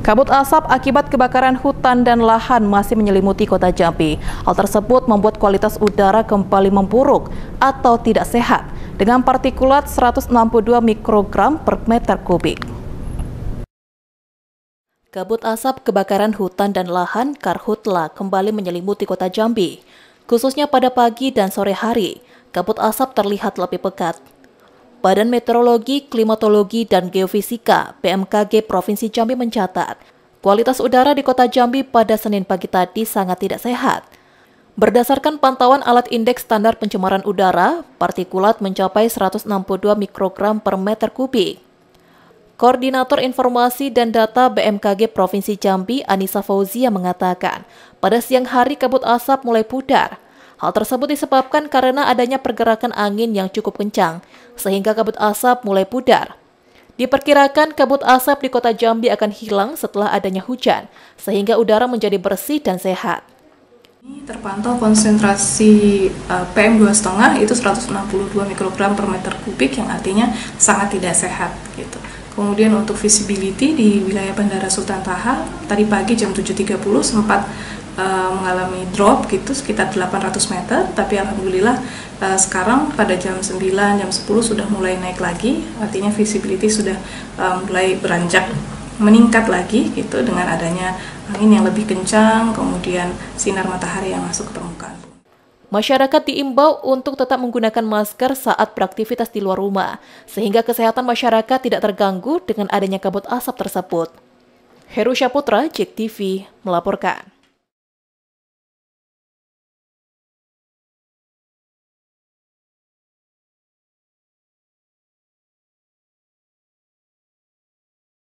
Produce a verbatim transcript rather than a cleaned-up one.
Kabut asap akibat kebakaran hutan dan lahan masih menyelimuti kota Jambi. Hal tersebut membuat kualitas udara kembali memburuk atau tidak sehat dengan partikulat seratus enam puluh dua mikrogram per meter kubik. Kabut asap kebakaran hutan dan lahan Karhutla kembali menyelimuti kota Jambi. Khususnya pada pagi dan sore hari, kabut asap terlihat lebih pekat. Badan Meteorologi, Klimatologi, dan Geofisika B M K G Provinsi Jambi mencatat, kualitas udara di kota Jambi pada Senin pagi tadi sangat tidak sehat. Berdasarkan pantauan alat indeks standar pencemaran udara, partikulat mencapai seratus enam puluh dua mikrogram per meter kubik. Koordinator Informasi dan Data B M K G Provinsi Jambi, Anissa Fauzia mengatakan, pada siang hari kabut asap mulai pudar. Hal tersebut disebabkan karena adanya pergerakan angin yang cukup kencang, sehingga kabut asap mulai pudar. Diperkirakan kabut asap di kota Jambi akan hilang setelah adanya hujan, sehingga udara menjadi bersih dan sehat. Terpantau konsentrasi uh, P M dua koma lima itu seratus enam puluh dua mikrogram per meter kubik, yang artinya sangat tidak sehat gitu. Kemudian untuk visibility di wilayah Bandara Sultan Taha, tadi pagi jam tujuh tiga puluh sempat uh, mengalami drop gitu sekitar delapan ratus meter, tapi alhamdulillah uh, sekarang pada jam sembilan, jam sepuluh sudah mulai naik lagi, artinya visibility sudah uh, mulai beranjak meningkat lagi gitu dengan adanya angin yang lebih kencang, kemudian sinar matahari yang masuk ke permukaan. Masyarakat diimbau untuk tetap menggunakan masker saat beraktivitas di luar rumah, sehingga kesehatan masyarakat tidak terganggu dengan adanya kabut asap tersebut. Heru Syaputra, J E K T V, melaporkan.